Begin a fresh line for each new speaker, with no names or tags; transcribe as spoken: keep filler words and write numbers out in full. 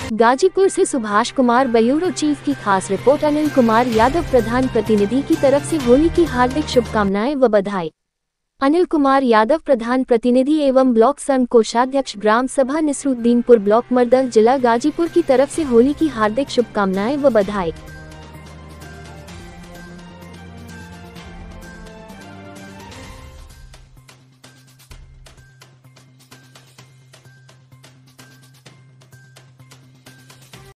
गाजीपुर से Subhash Kumar bureau chief की खास रिपोर्ट। अनिल कुमार यादव प्रधान प्रतिनिधि की तरफ से होली की हार्दिक शुभकामनाएं व बधाई। अनिल कुमार यादव प्रधान प्रतिनिधि एवं ब्लॉक संघ कोषाध्यक्ष ग्राम सभा निसरुद्दीनपुर ब्लॉक मर्दल जिला गाजीपुर की तरफ से होली की हार्दिक शुभकामनाएं व बधाई।